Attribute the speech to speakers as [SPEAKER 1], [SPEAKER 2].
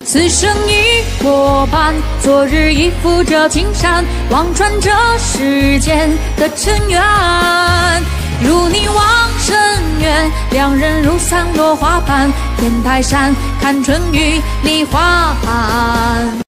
[SPEAKER 1] 此生已过半，昨日已负着青山，望穿这世间的尘缘。如你望深渊，两人如散落花瓣，天台山看春雨梨花寒。